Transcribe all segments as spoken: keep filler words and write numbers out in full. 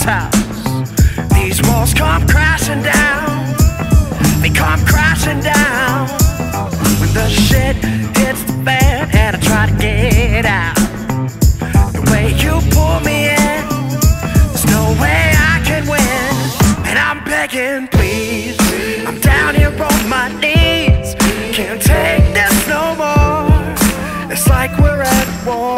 house. These walls come crashing down. They come crashing down when the shit hits the fan and I try to get out. The way you pull me in, there's no way I can win. And I'm begging, please, I'm down here on my knees. Can't take this no more. It's like we're at war.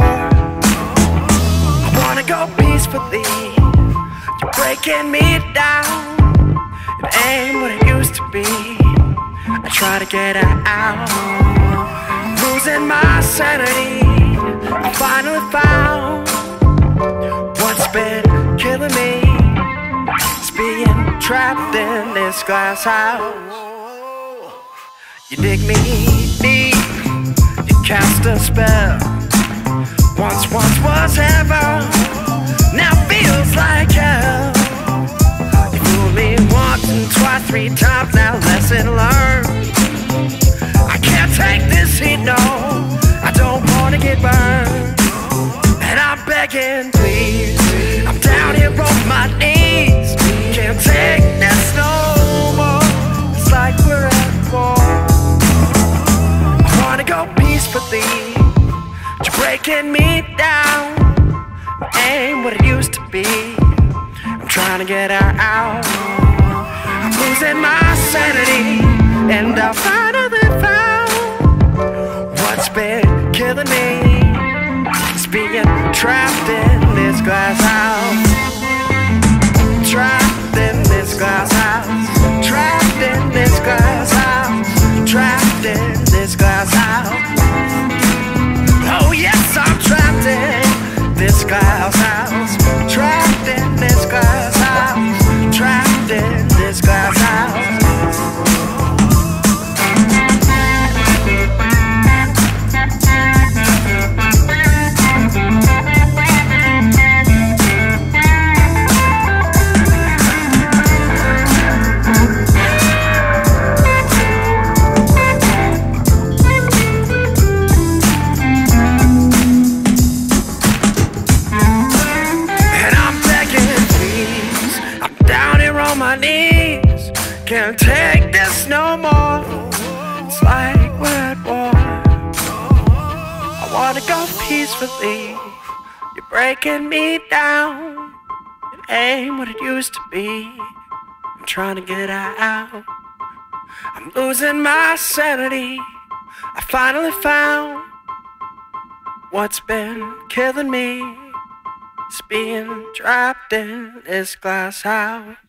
I wanna go peacefully. You're breaking me down. It ain't what it used to be. I try to get out, losing my sanity. I finally found what's been killing me. It's being trapped in this glass house. You dig me deep, you cast a spell. Once, once was heaven, now feels like hell. You fooled me once and twice, three times, now lesson learned. I can't take this heat, no, I don't wanna get burned. And I'm begging, please, I'm down here on my knees. Can't take this no more. It's like we're at war. I wanna go peacefully. You're breaking me down. It ain't what it used to be. I'm trying to get out. I'm losing my sanity, and I finally found what's been killing me. It's being trapped in this glass house. Trapped in this glass house. Trapped in this glass house. Trapped in this glass house. Oh yes, I'm trapped in this glass house. Trapped in this glass house. Trapped in this glass house. My knees, can't take this no more. It's like we're at war. I wanna go peacefully. You're breaking me down. It ain't what it used to be. I'm trying to get out. I'm losing my sanity. I finally found what's been killing me. It's being trapped in this glass house.